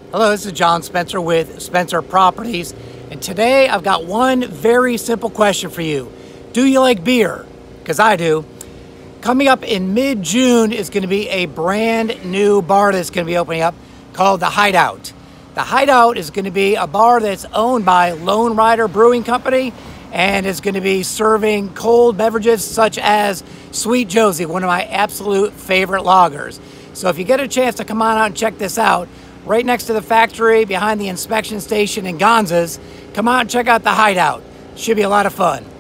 Hello, this is John Spencer with Spencer Properties, and today I've got one very simple question for you. Do you like beer? Because I do. Coming up in mid-June is going to be a brand new bar that's going to be opening up called The Hideout. The Hideout is going to be a bar that's owned by Lone Rider Brewing Company and is going to be serving cold beverages such as Sweet Josie, one of my absolute favorite lagers. So if you get a chance to come on out and check this out, right next to the factory, behind the inspection station in Gonza's, come out and check out The Hideout. Should be a lot of fun.